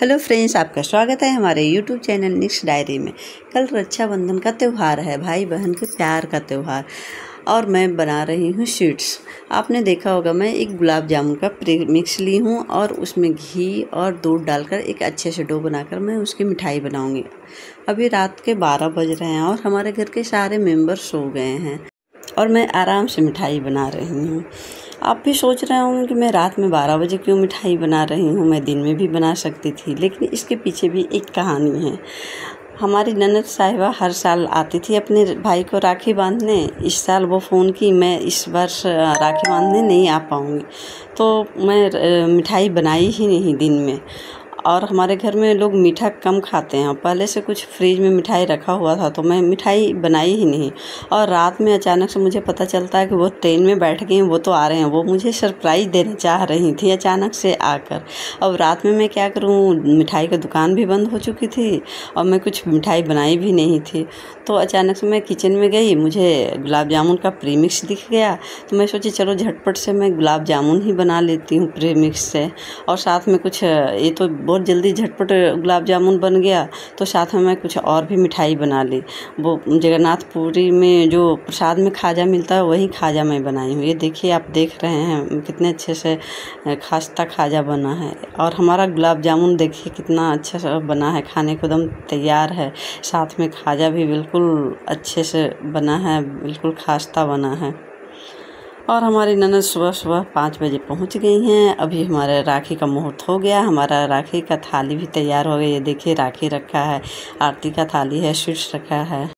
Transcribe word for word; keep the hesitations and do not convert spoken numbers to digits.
Hello friends, आपका स्वागत है हमारे यूट्यूब चैनल निक्स डायरी में। कल रक्षाबंधन का त्यौहार है, भाई बहन के प्यार का त्यौहार, और मैं बना रही हूँ स्वीट्स। आपने देखा होगा, मैं एक गुलाब जामुन का प्रीमिक्स ली हूँ और उसमें घी और दूध डालकर एक अच्छे से डो बनाकर मैं उसकी मिठाई बनाऊँगी। अभी रात के बारह बज रहे हैं और हमारे घर के सारे मेंबर सो गए हैं और मैं आराम से मिठाई बना रही हूँ। आप भी सोच रहे होंगे कि मैं रात में बारह बजे क्यों मिठाई बना रही हूँ, मैं दिन में भी बना सकती थी, लेकिन इसके पीछे भी एक कहानी है। हमारी ननद साहिबा हर साल आती थी अपने भाई को राखी बांधने। इस साल वो फ़ोन की, मैं इस वर्ष राखी बांधने नहीं आ पाऊँगी, तो मैं मिठाई बनाई ही नहीं दिन में। और हमारे घर में लोग मीठा कम खाते हैं, पहले से कुछ फ्रिज में मिठाई रखा हुआ था तो मैं मिठाई बनाई ही नहीं। और रात में अचानक से मुझे पता चलता है कि वो ट्रेन में बैठ गई हैं, वो तो आ रहे हैं। वो मुझे सरप्राइज़ देना चाह रही थी अचानक से आकर। अब रात में मैं क्या करूँ, मिठाई की दुकान भी बंद हो चुकी थी और मैं कुछ मिठाई बनाई भी नहीं थी। तो अचानक से मैं किचन में गई, मुझे गुलाब जामुन का प्रीमिक्स दिख गया, तो मैं सोची चलो झटपट से मैं गुलाब जामुन ही बना लेती हूँ प्रीमिक्स से। और साथ में कुछ, ये तो बहुत जल्दी झटपट गुलाब जामुन बन गया, तो साथ में मैं कुछ और भी मिठाई बना ली। वो जगन्नाथपुरी में जो प्रसाद में खाजा मिलता है, वही खाजा मैं बनाई हूँ। ये देखिए, आप देख रहे हैं कितने अच्छे से खास्ता खाजा बना है। और हमारा गुलाब जामुन देखिए कितना अच्छा सा बना है, खाने को एकदम तैयार है। साथ में खाजा भी बिल्कुल अच्छे से बना है, बिल्कुल खास्ता बना है। और हमारी ननद सुबह सुबह पाँच बजे पहुंच गई हैं। अभी हमारे राखी का मुहूर्त हो गया, हमारा राखी का थाली भी तैयार हो गया। ये देखिए, राखी रखा है, आरती का थाली है, स्वीट्स रखा है।